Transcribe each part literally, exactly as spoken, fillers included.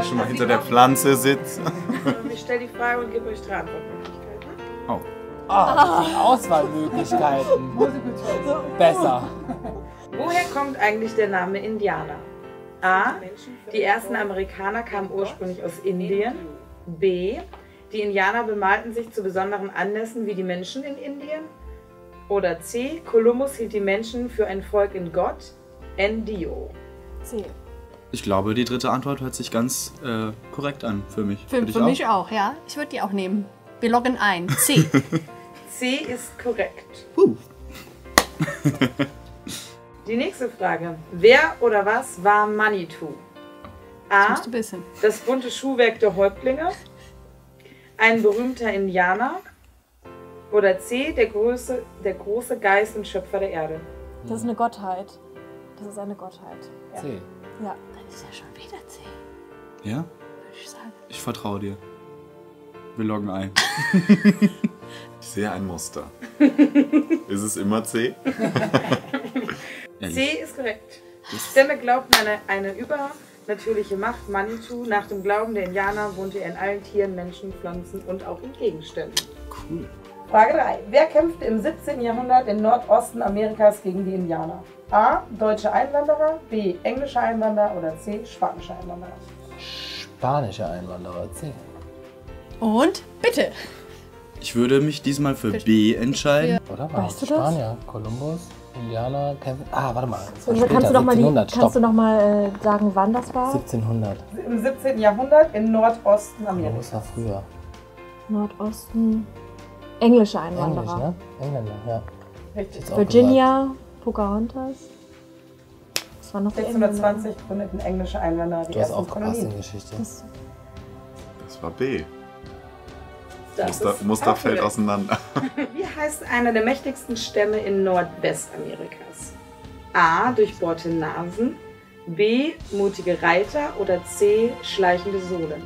ich schon mal hinter der Pflanze sitze. Ich stelle die Frage und gebe euch drei Antwortmöglichkeiten. Oh. Ah, die Auswahlmöglichkeiten. Besser. Woher kommt eigentlich der Name Indianer? A. Die ersten Amerikaner kamen ursprünglich aus Indien. B. Die Indianer bemalten sich zu besonderen Anlässen wie die Menschen in Indien. Oder C. Kolumbus hielt die Menschen für ein Volk in Gott. Endio. C. Ich glaube, die dritte Antwort hört sich ganz äh, korrekt an für mich. Für, für auch? mich auch, ja. Ich würde die auch nehmen. Wir loggen ein. C. C ist korrekt. Uh. Die nächste Frage. Wer oder was war Manitou? A. Das musst du wissen. Das bunte Schuhwerk der Häuptlinge. Ein berühmter Indianer. Oder C. Der große, der große Geist und Schöpfer der Erde. Das ist eine Gottheit. Das ist eine Gottheit. Ja. C. Ja. Dann ist ja schon wieder C, Ja? würde ich sagen. Ich vertraue dir. Wir loggen ein. Ich sehe ein Muster. Ist es immer C? C ist korrekt. Die Stämme glaubten an eine, eine übernatürliche Macht, Manitou. Nach dem Glauben der Indianer wohnte er in allen Tieren, Menschen, Pflanzen und auch in Gegenständen. Cool. Frage drei. Wer kämpfte im siebzehnten Jahrhundert im Nordosten Amerikas gegen die Indianer? A. Deutsche Einwanderer, B. Englische Einwanderer oder C. Spanische Einwanderer? Spanische Einwanderer. C. Und bitte. Ich würde mich diesmal für B entscheiden. Oder? War Weißt das du das? Spanier, Kolumbus, Indianer, kämpfen. Ah, warte mal. Das war Also später, kannst du noch mal, die, siebzehnhundert. kannst du Stopp. noch mal äh, sagen, wann das war? siebzehnhundert. Im siebzehnten Jahrhundert im Nordosten Kolumbus Amerikas. war früher. Nordosten. Englische Englisch, Einwanderer. ne? Engländer, ja. Richtig. Jetzt auch Virginia, Pocahontas. Das war noch die sechshundertzwanzig gründeten englische Einwanderer die Du hast ersten aufgepasst in Kolonien. Geschichte. Das, Das war B. Das Muster, ist Muster auch fällt korrekt. auseinander. Wie heißt einer der mächtigsten Stämme in Nordwestamerikas? A. Durchbohrte Nasen, B. Mutige Reiter oder C. Schleichende Sohlen?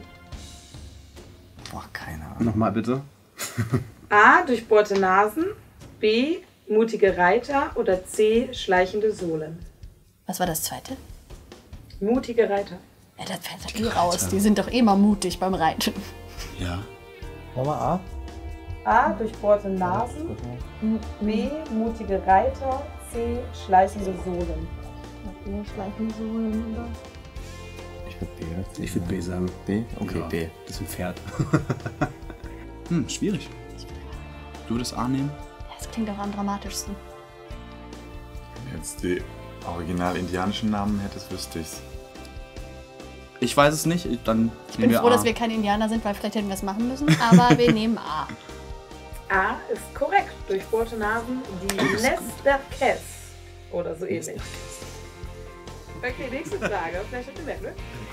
Boah, keine Ahnung. Nochmal bitte. A. Durchbohrte Nasen, B. Mutige Reiter oder C. Schleichende Sohlen? was war das zweite? Mutige Reiter. Ja, das fällt doch eh raus. Die sind doch immer mutig beim Reiten. Ja. Nochmal A. A. Durchbohrte Nasen, B. Mutige Reiter, C. Schleichende Sohlen. Schleichende Sohlen, oder? Ich würde B oder C. Ich würde B sagen. B? Okay, Ja. B. Das ist ein Pferd. hm, schwierig. Du würdest A nehmen? Ja, das klingt auch am dramatischsten. Wenn du jetzt die original indianischen Namen hättest, wüsste ich's. Ich weiß es nicht, dann Ich nehmen bin wir froh, A. dass wir keine Indianer sind, weil vielleicht hätten wir es machen müssen. Aber wir nehmen A. A ist korrekt. Durchbohrte Nasen, die Nesterkes. Oder so ähnlich. Okay, nächste Frage. Vielleicht habt ihr mehr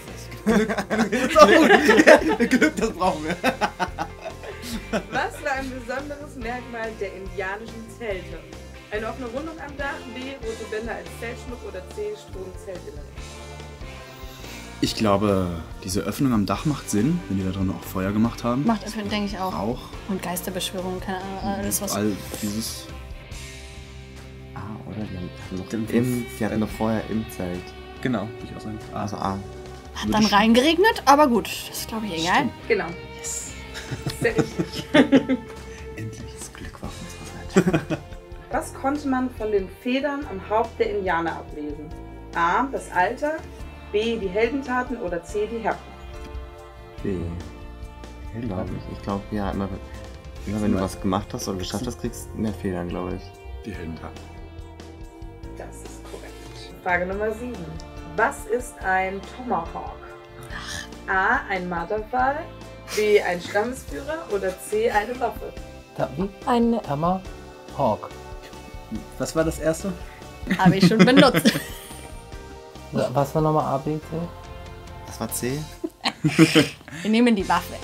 Glück. Glück, das brauchen wir. Was war ein besonderes Merkmal der indianischen Zelte? Eine offene Rundung am Dach, B. Rote Bänder als Zeltschmuck oder C. Stromzeltinneren? Ich glaube, diese Öffnung am Dach macht Sinn, wenn die da drin auch Feuer gemacht haben. Macht das, denke ich auch. Rauch. Und Geisterbeschwörung, keine Ahnung, alles was. All dieses. A, oder? Die haben noch im, die hatten noch vorher im Zelt. Genau, würde ich auch sagen. A. Also A. Hat dann reingeregnet, aber gut, das ist glaube ich egal. Genau. Yes. Sehr richtig. Endlich. Das Glück war auf unserer Seite. Was konnte man von den Federn am Haupt der Indianer ablesen? A. Das Alter, B. Die Heldentaten oder C. Die Herkunft? B. Glaube ich. Ich glaube, ja, immer, immer wenn du was gemacht hast oder geschafft hast, kriegst du mehr Federn, glaube ich. Die Hinter. Das ist korrekt. Frage Nummer sieben. Was ist ein Tomahawk? A. Ein Marterpfahl, B. Ein Stammesführer oder C. Eine Waffe? Ta wie? Ein Hammer? Hawk. Was war das erste? habe ich schon benutzt. Was war nochmal A, B, C? Das war C. Wir nehmen die Waffe.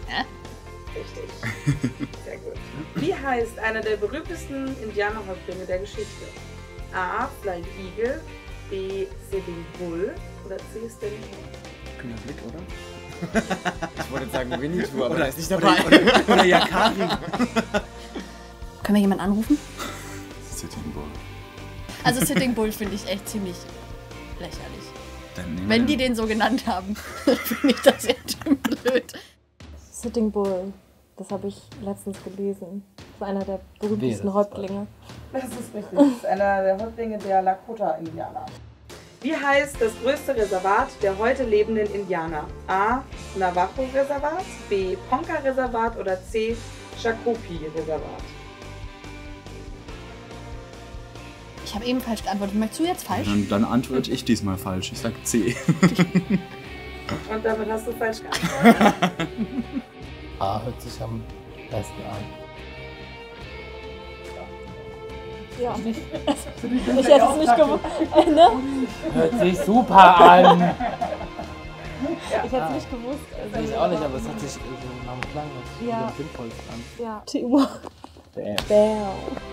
Richtig. Sehr gut. Wie heißt einer der berühmtesten Indianerhäuptlinge der Geschichte? A. Flying Eagle, B. Sitting Bull oder C. Standing Bull? Kühner Blick, oder? Ich wollte sagen Winnetou, aber Oder- der ist nicht dabei. Oder, oder Yakari. Können wir jemanden anrufen? Sitting Bull. Also Sitting Bull finde ich echt ziemlich lächerlich. Dann nehmen wir Wenn die den. den so genannt haben, finde ich das jetzt schön blöd. Sitting Bull. Das habe ich letztens gelesen. Das war einer der Wer berühmtesten das Häuptlinge. Das ist richtig. Das ist einer der Häuptlinge der Lakota-Indianer. Wie heißt das größte Reservat der heute lebenden Indianer? A. Navajo-Reservat, B. Ponca-Reservat oder C. Shakopee-Reservat? Ich habe eben falsch geantwortet. Möchtest du jetzt falsch? Dann, dann antworte ich diesmal falsch. Ich sag C. Und damit hast du falsch geantwortet. A hört sich am besten an. Ja. Ich hätte es nicht gewusst. Äh, ne? Hört sich super an! Ich hätte es nicht gewusst. Also, Ich auch nicht, aber es hat sich so nach dem Klang Ja. am sinnvollsten an. Ja. Timur. Bam. Bam.